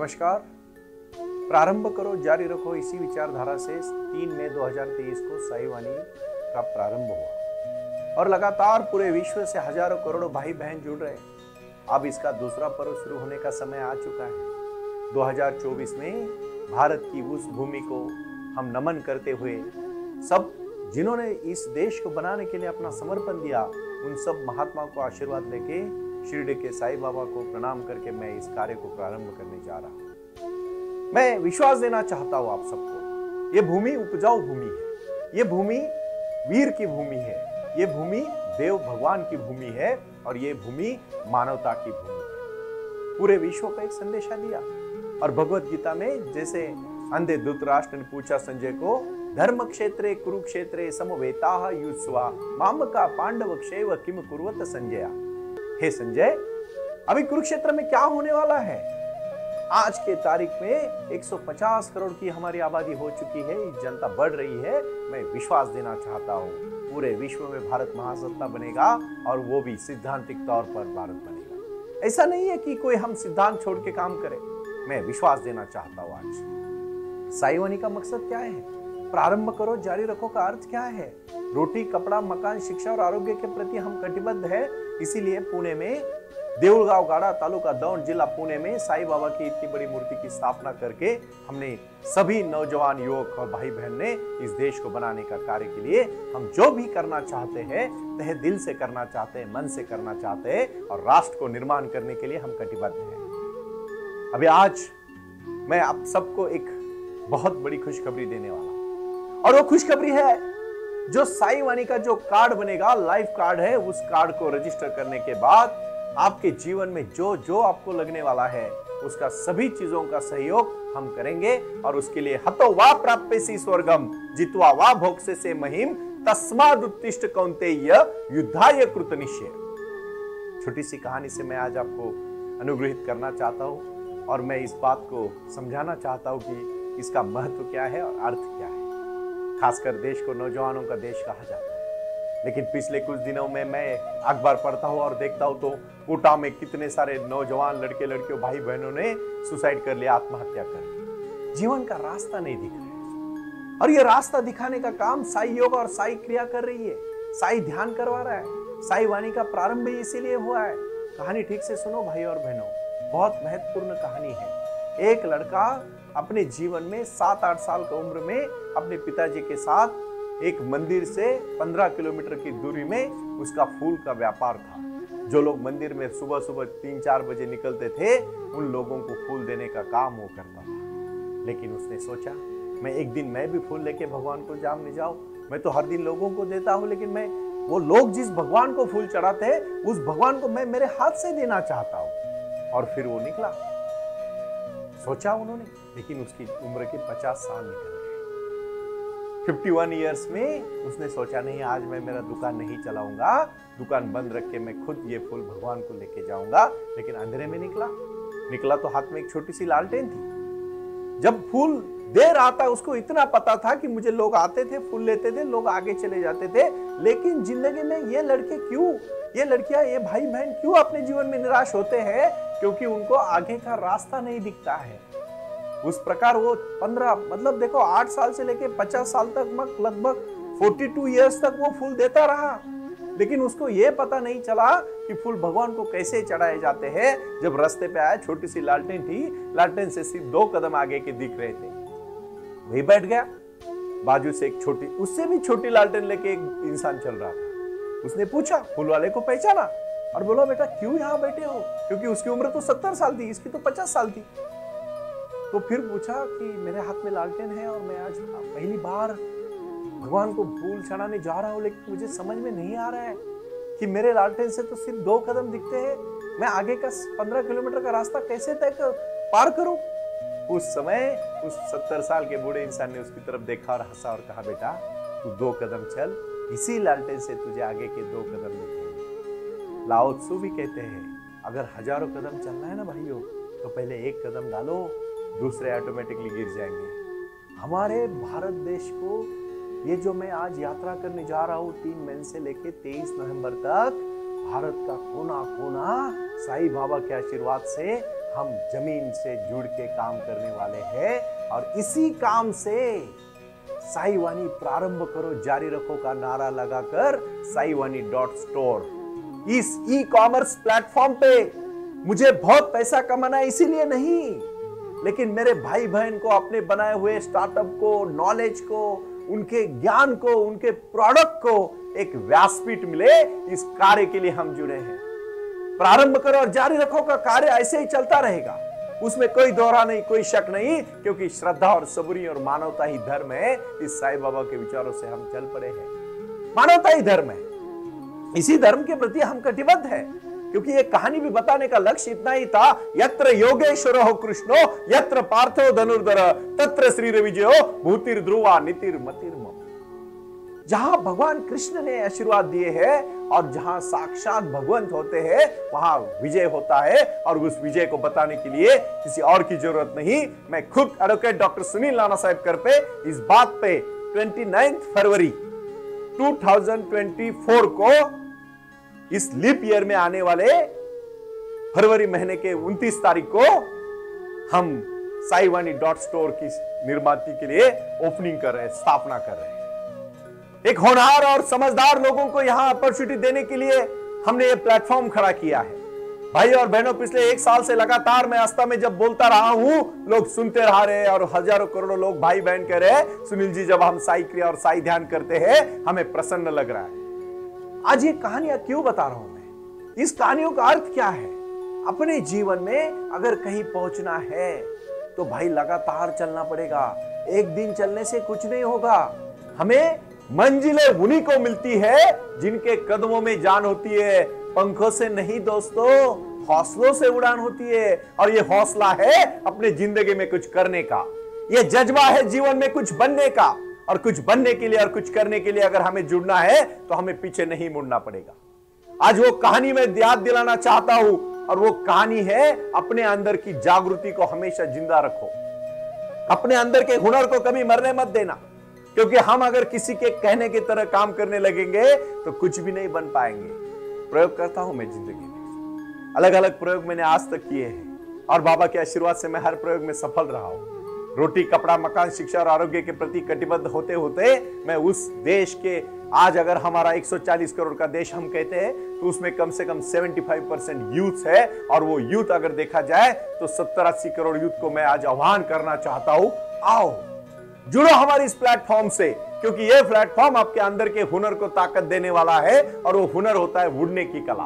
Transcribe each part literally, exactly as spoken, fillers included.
नमस्कार। प्रारंभ करो जारी रखो इसी विचारधारा से तीन मई दो हज़ार तेईस को साई वाणी का प्रारंभ हुआ और लगातार पूरे विश्व से हजारों करोड़ों भाई बहन जुड़ रहे हैं। अब इसका दूसरा पर्व शुरू होने का समय आ चुका है। दो हज़ार चौबीस में भारत की उस भूमि को हम नमन करते हुए सब जिन्होंने इस देश को बनाने के लिए अपना समर्पण दिया, उन सब महात्माओं को आशीर्वाद लेके शिरडी के साईं बाबा को प्रणाम करके मैं इस कार्य को प्रारंभ करने जा रहा हूं। मैं विश्वास देना चाहता हूं आप सबको, ये भूमि उपजाऊ भूमि है, ये भूमि वीर की भूमि है, ये भूमि देव भगवान की भूमि है और ये भूमि मानवता की भूमि है। पूरे विश्व को एक संदेशा दिया और भगवत गीता में जैसे अंधे धृतराष्ट्र ने पूछा संजय को, धर्म क्षेत्रे कुरुक्षेत्रे समवेताः युत्स्वा मामका पांडव क्षेव किम कुर्वत संजया। हे संजय, अभी कुरुक्षेत्र में क्या होने वाला है? आज के तारीख में एक सौ पचास करोड़ की हमारी आबादी हो चुकी है, जनता बढ़ रही है। मैं विश्वास देना चाहता हूं पूरे विश्व में भारत महासत्ता बनेगा और वो भी सिद्धांतिक तौर पर भारत बनेगा। ऐसा नहीं है कि कोई हम सिद्धांत छोड़ के काम करें। मैं विश्वास देना चाहता हूं। आज साई वाणी का मकसद क्या है? प्रारंभ करो जारी रखो का अर्थ क्या है? रोटी, कपड़ा, मकान, शिक्षा और आरोग्य के प्रति हम कटिबद्ध है। इसीलिए पुणे में देऊळगाव गाड़ा तालुका दौंड जिला पुणे में साईं बाबा की इतनी बड़ी मूर्ति की स्थापना करके हमने सभी नौजवान युवक और भाई बहन ने इस देश को बनाने का कार्य के लिए हम जो भी करना चाहते हैं तहे दिल से करना चाहते हैं, मन से करना चाहते हैं और राष्ट्र को निर्माण करने के लिए हम कटिबद्ध हैं। अभी आज मैं आप सबको एक बहुत बड़ी खुशखबरी देने वाला हूं और वो खुशखबरी है जो साई वाणी का जो कार्ड बनेगा, लाइफ कार्ड है, उस कार्ड को रजिस्टर करने के बाद आपके जीवन में जो जो आपको लगने वाला है उसका सभी चीजों का सहयोग हम करेंगे और उसके लिए हतो वा प्राप्यसि स्वर्गम जित्वा वा भोक्ष्यसे से महिम तस्माद् उत्तिष्ठ कौन्तेय युद्धाय कृतनिश्चय। छोटी सी कहानी से मैं आज आपको अनुग्रहित करना चाहता हूं और मैं इस बात को समझाना चाहता हूं कि इसका महत्व क्या है और अर्थ क्या है। खासकर देश को नौजवानों का देश कहा जाता है, लेकिन पिछले कुछ दिनों में मैं अखबार पढ़ता हूं और देखता हूं तो कोटा में कितने सारे नौजवान लड़के लड़कियों भाई बहनों ने सुसाइड कर लिया, आत्महत्या कर ली। जीवन का रास्ता नहीं दिख रहा है और ये रास्ता दिखाने का काम साई योग और साई क्रिया कर रही है। साई ध्यान करवा रहा है। साई वाणी का प्रारंभ इसीलिए हुआ है। कहानी ठीक से सुनो भाई और बहनों, बहुत महत्वपूर्ण कहानी है। एक लड़का अपने जीवन में सात आठ साल की उम्र में अपने पिताजी के साथ एक मंदिर से पंद्रह किलोमीटर की दूरी में उसका फूल का व्यापार था। जो लोग मंदिर में सुबह सुबह तीन चार बजे निकलते थे उन लोगों को फूल देने का काम वो करता था। लेकिन उसने सोचा मैं एक दिन मैं भी फूल लेके भगवान को जामने जाऊं। मैं तो हर दिन लोगों को देता हूं, लेकिन मैं वो लोग जिस भगवान को फूल चढ़ाते हैं उस भगवान को मैं मेरे हाथ से देना चाहता हूं। और फिर वो निकला, सोचा उन्होंने, लेकिन उसकी उम्र के पचास साल निकल गए। इक्यावन इयर्स में उसने सोचा नहीं, आज मैं मेरा दुकान नहीं चलाऊंगा, दुकान बंद रख के मैं खुद ये फूल भगवान को लेके जाऊंगा। लेकिन अंधेरे में निकला निकला तो हाथ में एक छोटी सी लालटेन थी। जब फूल दे रहा था उसको इतना पता था कि मुझे लोग आते थे, फूल लेते थे, लोग आगे चले जाते थे। लेकिन जिंदगी में ये लड़के क्यों, ये लड़कियां, ये भाई बहन क्यों अपने जीवन में निराश होते हैं? क्योंकि उनको आगे का रास्ता नहीं दिखता है। उस प्रकार वो पंद्रह मतलब देखो आठ साल से लेके पचास साल तक लगभग बयालीस इयर्स तक वो फूल देता रहा, लेकिन उसको ये पता नहीं चला कि फूल भगवान को कैसे चढ़ाए जाते हैं। जब रास्ते पे आया, छोटी सी लालटेन थी, लालटेन से सिर्फ दो कदम आगे के दिख रहे थे, वही बैठ गया। बाजू से एक छोटी, उससे भी छोटी लालटेन लेके एक इंसान चल रहा था। उसने पूछा, फूल वाले को पहचाना और बोला बेटा क्यों यहाँ बैठे हो? क्योंकि उसकी उम्र तो सत्तर साल थी, इसकी तो पचास साल थी। तो फिर पूछा कि मेरे हाथ में लालटेन है और मैं आज पहली बार भगवान को फूल चढ़ाने जा रहा हूं, लेकिन मुझे समझ में नहीं आ रहा है कि मेरे लालटेन से तो सिर्फ दो कदम दिखते हैं, मैं आगे का पंद्रह किलोमीटर का रास्ता कैसे तय कर पार करूं? उस समय उस सत्तर साल के बूढ़े इंसान ने उसकी तरफ देखा और हंसा और कहा, बेटा तू दो कदम चल, इसी लालटेन से तुझे आगे के दो कदम दिखेंगे। लाओ त्सु भी कहते हैं, अगर हजारों कदम चलना है ना भाइयों, तो पहले एक कदम डालो, दूसरे ऑटोमेटिकली गिर जाएंगे। हमारे भारत देश को ये जो मैं आज यात्रा करने जा रहा हूँ तीन मई से लेके तेईस नवंबर तक, भारत का कोना कोना साईं बाबा के आशीर्वाद से हम जमीन से जुड़ के काम करने वाले हैं और इसी काम से साई वाणी प्रारंभ करो जारी रखो का नारा लगाकर साई वाणी डॉट स्टोर इस ई कॉमर्स प्लेटफॉर्म पे मुझे बहुत पैसा कमाना है इसीलिए नहीं, लेकिन मेरे भाई बहन को अपने बनाए हुए स्टार्टअप को, नॉलेज को, उनके ज्ञान को, उनके प्रोडक्ट को एक व्यासपीठ मिले, इस कार्य के लिए हम जुड़े हैं। प्रारंभ करो और जारी रखो का कार्य ऐसे ही चलता रहेगा, उसमें कोई दोहरा नहीं, कोई शक नहीं, क्योंकि श्रद्धा और सबूरी और मानवता ही धर्म है। इस साईं बाबा के विचारों से हम चल पड़े हैं। मानवता ही धर्म है, इसी धर्म के प्रति हम कटिबद्ध हैं, क्योंकि ये कहानी भी बताने का लक्ष्य इतना ही था, यत्र योगेश्वरो कृष्णो यत्र पार्थो धनुर्धर तत्र श्री विजयो भूतिर ध्रुवा नितिर मतिर मम। जहां भगवान कृष्ण ने आशीर्वाद दिए हैं और जहां साक्षात भगवंत होते हैं वहां विजय होता है, और उस विजय को बताने के लिए किसी और की जरूरत नहीं। मैं खुद एडवोकेट डॉक्टर सुनील नाना साहब कर पे इस बात पे उनतीस फरवरी दो हज़ार चौबीस को इस लीप ईयर में आने वाले फरवरी महीने के उनतीस तारीख को हम साई वाणी डॉट स्टोर की निर्माती के लिए ओपनिंग कर रहे हैं, स्थापना कर रहे हैं। एक होनहार और समझदार लोगों को यहां अपॉर्चुनिटी देने के लिए हमने ये प्लेटफॉर्म खड़ा किया है। भाई और बहनों, पिछले एक साल से लगातार मैं आस्था में जब बोलता रहा हूं, लोग सुनते रह रहे और हजारों करोड़ों लोग भाई बहन कह रहे हैं, सुनील जी जब हम साई क्रिया और साई ध्यान करते हैं हमें प्रसन्न लग रहा है। आज ये कहानियां क्यों बता रहा हूं मैं, इस कहानियों का अर्थ क्या है? अपने जीवन में अगर कहीं पहुंचना है तो भाई लगातार चलना पड़ेगा, एक दिन चलने से कुछ नहीं होगा। हमें मंजिलें उन्हीं को मिलती है जिनके कदमों में जान होती है, पंखों से नहीं दोस्तों, हौसलों से उड़ान होती है। और ये हौसला है अपने जिंदगी में कुछ करने का, ये जज्बा है जीवन में कुछ बनने का, और कुछ बनने के लिए और कुछ करने के लिए अगर हमें जुड़ना है तो हमें पीछे नहीं मुड़ना पड़ेगा। आज वो कहानी में याद दिलाना चाहता हूं, और वो कहानी है अपने अंदर की जागृति को हमेशा जिंदा रखो, अपने अंदर के हुनर को कभी मरने मत देना, क्योंकि हम अगर किसी के कहने की तरह काम करने लगेंगे तो कुछ भी नहीं बन पाएंगे। प्रयोग करता हूं मैं जिंदगी में, अलग अलग प्रयोग मैंने आज तक किए हैं और बाबा के आशीर्वाद से मैं हर प्रयोग में सफल रहा हूं। रोटी, कपड़ा, मकान, शिक्षा और आरोग्य के प्रति कटिबद्ध होते होते मैं उस देश के, आज अगर हमारा एक सौ चालीस करोड़ का देश हम कहते हैं तो उसमें कम से कम पचहत्तर परसेंट यूथ है, और वो यूथ अगर देखा जाए तो सत्तर अस्सी करोड़ यूथ को मैं आज आह्वान करना चाहता हूं, आओ जुड़ो हमारे इस प्लेटफॉर्म से, क्योंकि ये प्लेटफॉर्म आपके अंदर के हुनर को ताकत देने वाला है, और वो हुनर होता है उड़ने की कला।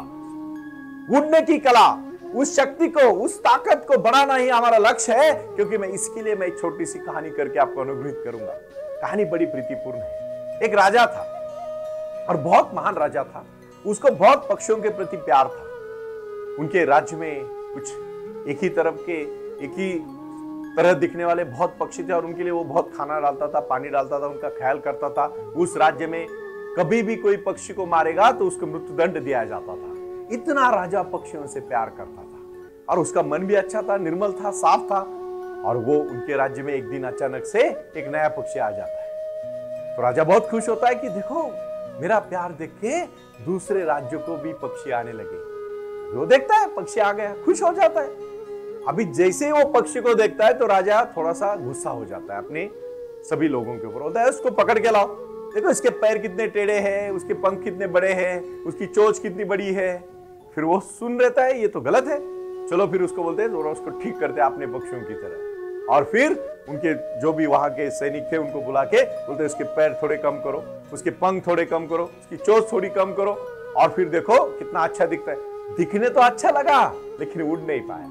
उड़ने की कला, उस शक्ति को, उस ताकत को बढ़ाना ही हमारा लक्ष्य है, क्योंकि मैं इसके लिए मैं एक छोटी सी कहानी करके आपको अनुग्रहित करूंगा। कहानी बड़ी प्रीतिपूर्ण है। एक राजा था और बहुत महान राजा था, उसको बहुत पक्षियों के प्रति प्यार था। उनके राज्य में कुछ एक ही तरफ के, एक ही तरह दिखने वाले बहुत पक्षी थे, और उनके लिए वो बहुत खाना डालता था, पानी डालता था, उनका ख्याल करता था। उस राज्य में कभी भी कोई पक्षी को मारेगा तो उसको मृत्यु दंड दिया जाता था। इतना राजा पक्षियों से प्यार करता था, और उसका मन भी अच्छा था, निर्मल था, साफ था। और वो उनके राज्य में एक दिन अचानक से एक नया पक्षी आ जाता है, तो राजा बहुत खुश होता है कि देखो मेरा प्यार देख के दूसरे राज्यों को भी पक्षी आने लगे। वो देखता है पक्षी आ गया, खुश हो जाता है। अभी जैसे ही वो पक्षी को देखता है तो राजा थोड़ा सा गुस्सा हो जाता है अपने सभी लोगों के ऊपर। होता है उसको पकड़ के लाओ, देखो इसके पैर कितने टेढ़े हैं, उसके पंख कितने बड़े हैं, उसकी चोंच कितनी बड़ी है। फिर वो सुन रहता है ये तो गलत है, चलो फिर उसको बोलते हैं थोड़ा उसको ठीक करते हैं अपने पक्षियों की तरह। और फिर उनके जो भी वहां के सैनिक थे उनको बुला के बोलते इसके पैर थोड़े कम करो, उसके पंख थोड़े कम करो, उसकी चोंच थोड़ी कम करो, और फिर देखो कितना अच्छा दिखता है। दिखने तो अच्छा लगा लेकिन उड़ नहीं पाया।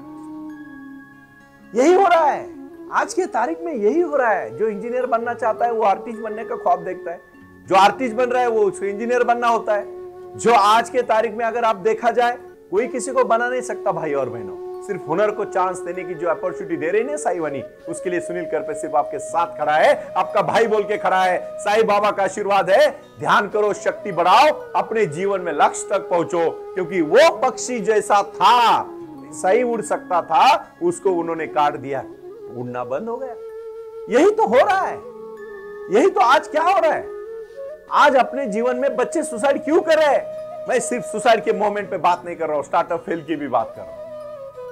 यही हो रहा है आज के तारीख में, यही हो रहा है। जो इंजीनियर बनना चाहता है वो आर्टिस्ट बनने का ख्वाब देखता है, जो आर्टिस्ट बन रहा है वो उसको इंजीनियर बनना होता है। जो आज के तारीख में अगर आप देखा जाए कोई किसी को बना नहीं सकता भाई और बहनों, सिर्फ हुनर को चांस देने की जो अपॉर्चुनिटी दे रही है साई वाणी, उसके लिए सुनील कर पे सिर्फ आपके साथ खड़ा है, आपका भाई बोल के खड़ा है। साई बाबा का आशीर्वाद है, ध्यान करो, शक्ति बढ़ाओ, अपने जीवन में लक्ष्य तक पहुंचो, क्योंकि वो पक्षी जैसा था, सही उड़ सकता था, उसको उन्होंने काट दिया, उड़ना बंद हो गया। यही तो हो रहा है, यही तो आज क्या हो रहा है। आज अपने जीवन में बच्चे सुसाइड क्यों कर रहे हैं? मैं सिर्फ सुसाइड के मोमेंट पे बात नहीं कर रहा हूं, स्टार्टअप फेल की भी बात कर रहा हूं।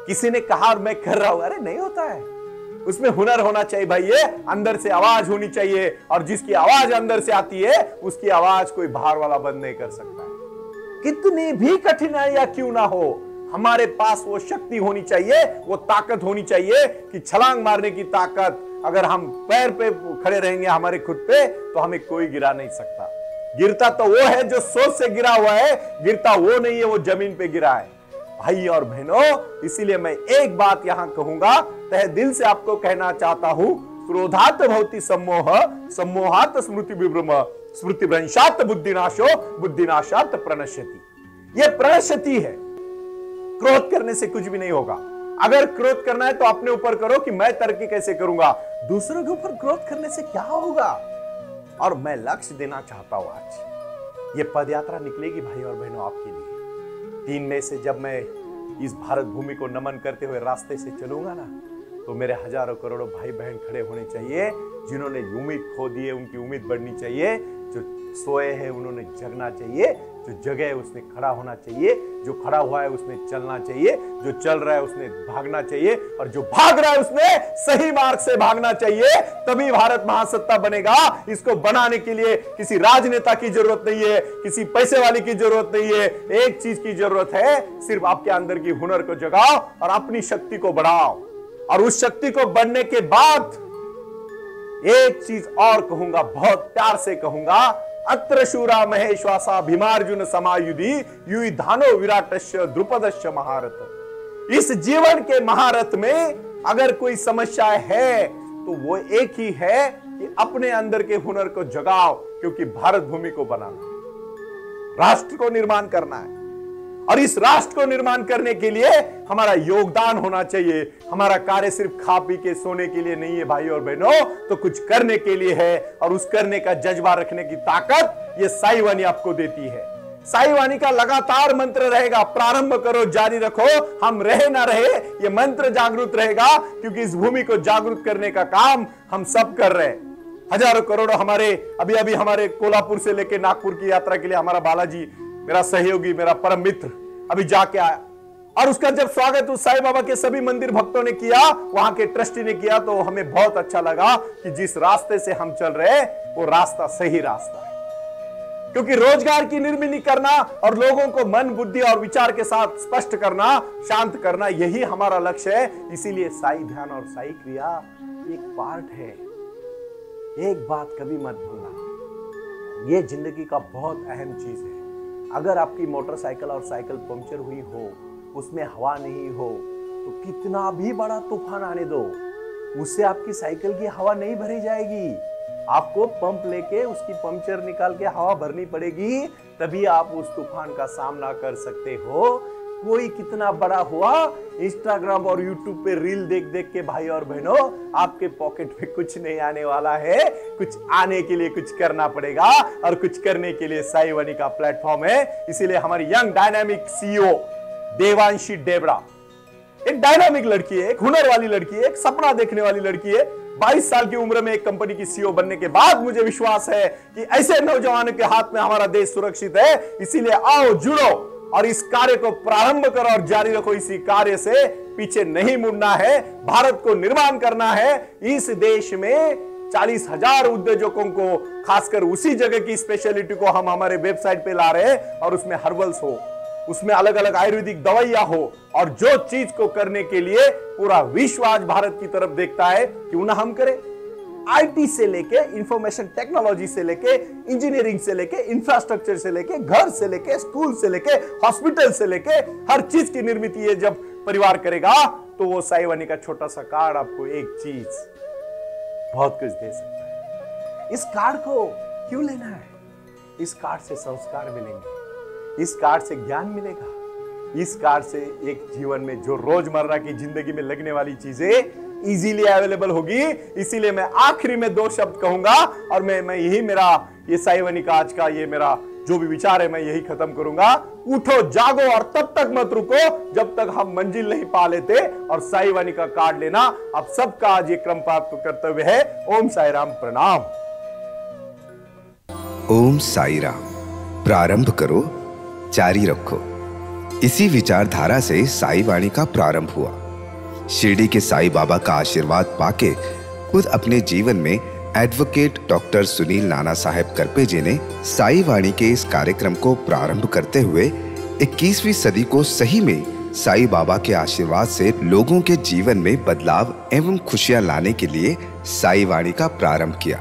किसी ने कहा और मैं कर रहा हूं, अरे नहीं होता है। उसमें हुनर होना चाहिए भाई, ये अंदर से आवाज होनी चाहिए, और जिसकी आवाज अंदर से आती है उसकी आवाज कोई बाहर वाला बंद नहीं कर सकता है। कितनी भी कठिनाइयां क्यों ना हो, हमारे पास वो शक्ति होनी चाहिए, वो ताकत होनी चाहिए कि छलांग मारने की ताकत। अगर हम पैर पे खड़े रहेंगे हमारे खुद पे, तो हमें कोई गिरा नहीं सकता। गिरता तो वो है जो सोच से गिरा हुआ है, गिरता वो नहीं है वो जमीन पे गिरा है। भाई और बहनों, इसीलिए मैं एक बात यहां कहूंगा, तहे दिल से आपको कहना चाहता हूं, क्रोधात भवति सम्मोह, सम्मोहात स्मृति विभ्रम, स्मृति भ्रंशात बुद्धिनाशो, बुद्धिनाशात प्रणश्यति। यह प्रणश्यति है। क्रोध करने से कुछ भी नहीं होगा। अगर क्रोध करना है तो अपने ऊपर करो कि मैं तरक्की कैसे करूंगा, दूसरों के ऊपर क्रोध करने से क्या होगा। और मैं लक्ष्य देना चाहता हूं, आज ये पदयात्रा निकलेगी भाई और बहनों आपके लिए। तीन मई से जब मैं इस भारत भूमि को नमन करते हुए रास्ते से चलूंगा ना, तो मेरे हजारों करोड़ों भाई बहन खड़े होने चाहिए, जिन्होंने उम्मीद खो दी है उनकी उम्मीद बढ़नी चाहिए, जो सोए हैं उन्होंने जगना चाहिए, जो जगह है उसने खड़ा होना चाहिए, जो खड़ा हुआ है उसने चलना चाहिए, जो चल रहा है उसने भागना चाहिए, और जो भाग रहा है उसने सही मार्ग से भागना चाहिए। तभी भारत महासत्ता बनेगा। इसको बनाने के लिए किसी राजनेता की जरूरत नहीं है, किसी पैसे वाले की जरूरत नहीं है। एक चीज की जरूरत है, सिर्फ आपके अंदर की हुनर को जगाओ और अपनी शक्ति को बढ़ाओ। और उस शक्ति को बढ़ने के बाद एक चीज और कहूंगा, बहुत प्यार से कहूंगा, अत्र शूरा महेश्वासा भीमार्जुन समायुधि युई धानो विराटस्य द्रुपदस्य महारथ। इस जीवन के महारथ में अगर कोई समस्या है तो वो एक ही है कि अपने अंदर के हुनर को जगाओ, क्योंकि भारत भूमि को बनाना, राष्ट्र को निर्माण करना है। और इस राष्ट्र को निर्माण करने के लिए हमारा योगदान होना चाहिए। हमारा कार्य सिर्फ खा पी के सोने के लिए नहीं है भाई और बहनों, तो कुछ करने के लिए है। और उस करने का जज्बा रखने की ताकत ये साई वाणी आपको देती है। साई वाणी का लगातार मंत्र रहेगा, प्रारंभ करो जारी रखो, हम रहे ना रहे ये मंत्र जागृत रहेगा, क्योंकि इस भूमि को जागृत करने का काम हम सब कर रहे हैं। हजारों करोड़ों हमारे अभी अभी हमारे कोल्हापुर से लेकर नागपुर की यात्रा के लिए हमारा बालाजी, मेरा सहयोगी, मेरा परम मित्र, अभी जाके आया। और उसका जब स्वागत उस साईं बाबा के सभी मंदिर भक्तों ने किया, वहां के ट्रस्टी ने किया, तो हमें बहुत अच्छा लगा कि जिस रास्ते से हम चल रहे हैं वो रास्ता सही रास्ता है। क्योंकि रोजगार की निर्मिती करना और लोगों को मन, बुद्धि और विचार के साथ स्पष्ट करना, शांत करना, यही हमारा लक्ष्य है। इसीलिए साई ध्यान और साई क्रिया एक पार्ट है। एक बात कभी मत भूलना, ये जिंदगी का बहुत अहम चीज है। अगर आपकी मोटरसाइकिल और साइकिल पंक्चर हुई हो, उसमें हवा नहीं हो, तो कितना भी बड़ा तूफान आने दो, उससे आपकी साइकिल की हवा नहीं भरी जाएगी। आपको पंप लेके उसकी पंक्चर निकाल के हवा भरनी पड़ेगी, तभी आप उस तूफान का सामना कर सकते हो। कोई कितना बड़ा हुआ, इंस्टाग्राम और यूट्यूब पे रील देख देख के भाई और बहनों आपके पॉकेट में कुछ नहीं आने वाला है। कुछ आने के लिए कुछ करना पड़ेगा, और कुछ करने के लिए साई वाणी का प्लेटफॉर्म है। इसीलिए हमारी young dynamic CEO Devanshi Debada एक डायनामिक लड़की है, एक हुनर वाली लड़की है, एक सपना देखने वाली लड़की है। बाईस साल की उम्र में एक कंपनी की सीईओ बनने के बाद मुझे विश्वास है कि ऐसे नौजवानों के हाथ में हमारा देश सुरक्षित है। इसीलिए आओ, जुड़ो और इस कार्य को प्रारंभ करो और जारी रखो। इसी कार्य से पीछे नहीं मुड़ना है, भारत को निर्माण करना है। इस देश में चालीस हजार उद्योजकों को, खासकर उसी जगह की स्पेशलिटी को हम हमारे वेबसाइट पे ला रहे हैं, और उसमें हर्बल्स हो, उसमें अलग अलग आयुर्वेदिक दवाइयां हो, और जो चीज को करने के लिए पूरा विश्व आज भारत की तरफ देखता है, क्यों ना हम करें। आईटी से लेके, इंफॉर्मेशन टेक्नोलॉजी से लेके, इंजीनियरिंग से लेके, इंफ्रास्ट्रक्चर से लेके, घर से लेके, स्कूल से लेके, हॉस्पिटल से लेके, हर चीज की निर्मित ये जब परिवार करेगा, तो वो साई वाणी का छोटा सा कार्ड आपको एक चीज बहुत कुछ दे सकता है। इस कार्ड को क्यों लेना है? इस कार्ड से संस्कार मिलेंगे, इस कार्ड से ज्ञान मिलेगा, इस कार्ड से एक जीवन में जो रोजमर्रा की जिंदगी में लगने वाली चीजें इजीली अवेलेबल होगी। इसीलिए मैं आखिरी में दो शब्द कहूंगा, और मैं मैं यही मेरा ये साई वाणी का आज का ये मेरा जो भी विचार है मैं यही खत्म करूंगा। उठो, जागो और तब तक मत रुको जब तक हम मंजिल नहीं पा लेते। और साई वाणी का कार्ड लेना आप सबका आज ये क्रम प्राप्त कर्तव्य है। ओम साई राम, प्रणाम। ओम साई राम। प्रारंभ करो, जारी रखो। इसी विचारधारा से साई वाणी का प्रारंभ हुआ। शिरडी के साई बाबा का आशीर्वाद पाके खुद अपने जीवन में एडवोकेट डॉक्टर सुनील नाना साहेब करपे जी ने साई वाणी के इस कार्यक्रम को प्रारंभ करते हुए इक्कीसवीं सदी को सही में साई बाबा के आशीर्वाद से लोगों के जीवन में बदलाव एवं खुशियां लाने के लिए साई वाणी का प्रारंभ किया।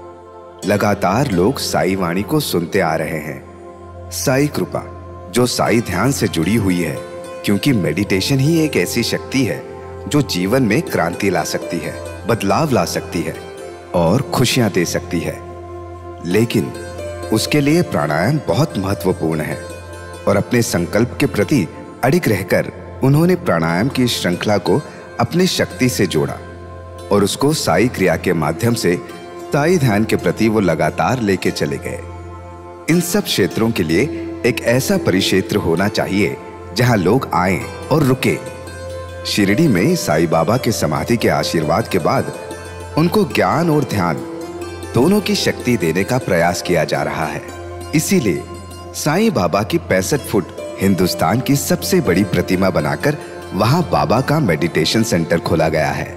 लगातार लोग साई वाणी को सुनते आ रहे हैं। साई कृपा जो साई ध्यान से जुड़ी हुई है, क्योंकि मेडिटेशन ही एक ऐसी शक्ति है जो जीवन में क्रांति ला सकती है, बदलाव ला सकती है और खुशियां दे सकती है। लेकिन उसके लिए प्राणायाम बहुत महत्वपूर्ण है और अपने संकल्प के प्रति अडिग रहकर उन्होंने प्राणायाम की श्रृंखला को अपने शक्ति से जोड़ा और उसको साई क्रिया के माध्यम से साई ध्यान के प्रति वो लगातार लेके चले गए। इन सब क्षेत्रों के लिए एक ऐसा परिक्षेत्र होना चाहिए जहां लोग आएं और रुके। शिरडी में साई बाबा के समाधि के आशीर्वाद के बाद उनको ज्ञान और ध्यान दोनों की शक्ति देने का प्रयास किया जा रहा है। इसीलिए साई बाबा की पैंसठ फुट हिंदुस्तान की सबसे बड़ी प्रतिमा बनाकर वहां बाबा का मेडिटेशन सेंटर खोला गया है।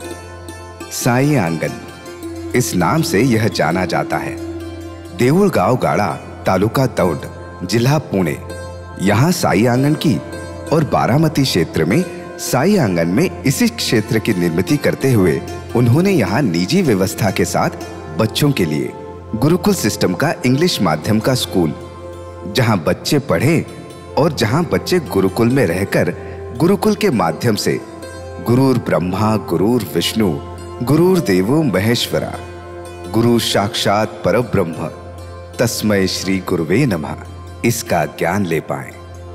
साई आंगन इस नाम से यह जाना जाता है। देऊळगाव गाड़ा, तालुका दौंड, जिला पुणे, यहाँ साई आंगन की और बारामती क्षेत्र में साई आंगन में इसी क्षेत्र की निर्मित करते हुए उन्होंने यहाँ निजी व्यवस्था के साथ बच्चों के लिए गुरुकुल सिस्टम का इंग्लिश माध्यम का स्कूल, जहाँ बच्चे पढ़े और जहाँ बच्चे गुरुकुल में रहकर गुरुकुल के माध्यम से गुरुर ब्रह्मा गुरुर विष्णु गुरुर देवो महेश्वरा गुरु साक्षात परब्रह्म तस्मै श्री गुरुवे नमः इसका ज्ञान ले पाएं।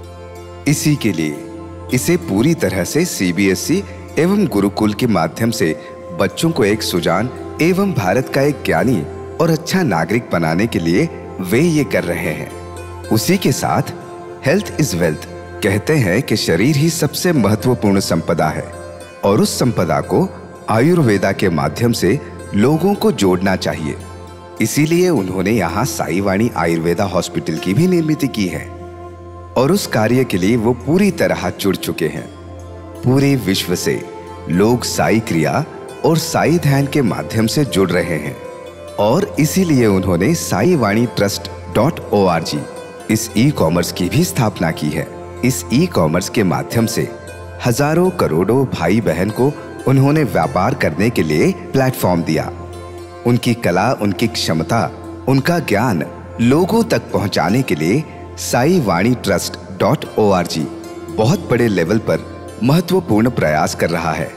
इसी के लिए इसे पूरी तरह से सीबीएसई एवं गुरुकुल के माध्यम से बच्चों को एक सुजान एवं भारत का एक ज्ञानी और अच्छा नागरिक बनाने के लिए वे ये कर रहे हैं। उसी के साथ हेल्थ इज वेल्थ कहते हैं कि शरीर ही सबसे महत्वपूर्ण संपदा है और उस संपदा को आयुर्वेदा के माध्यम से लोगों को जोड़ना चाहिए। इसीलिए उन्होंने यहाँ साई वाणी आयुर्वेदा हॉस्पिटल की भी निर्मित की है और उस कार्य के लिए वो पूरी तरह जुड़ चुके हैं। पूरे विश्व से लोग साई क्रिया और साई ध्यान के माध्यम से जुड़ रहे हैं और इसीलिए उन्होंने Sai Vani trust dot O R G इस ई कॉमर्स की भी स्थापना की है। इस ई कॉमर्स के माध्यम से हजारों करोड़ों भाई बहन को उन्होंने व्यापार करने के लिए प्लेटफॉर्म दिया। उनकी कला, उनकी क्षमता, उनका ज्ञान लोगों तक पहुंचाने के लिए Sai Vani trust dot O R G बहुत बड़े लेवल पर महत्वपूर्ण प्रयास कर रहा है।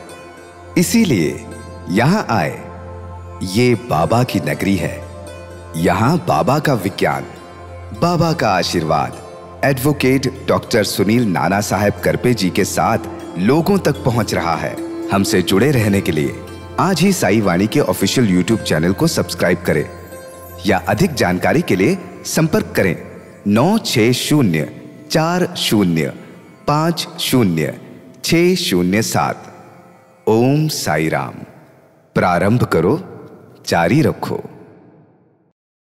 इसीलिए यहाँ आए। ये बाबा की नगरी है। यहाँ बाबा का विज्ञान, बाबा का आशीर्वाद एडवोकेट डॉक्टर सुनील नाना साहेब करपे जी के साथ लोगों तक पहुंच रहा है। हमसे जुड़े रहने के लिए आज ही साई वाणी के ऑफिशियल यूट्यूब चैनल को सब्सक्राइब करें या अधिक जानकारी के लिए संपर्क करें नौ छह शून्य चार शून्य पाँच शून्य छह शून्य सात। ओम साई राम। प्रारंभ करो, जारी रखो।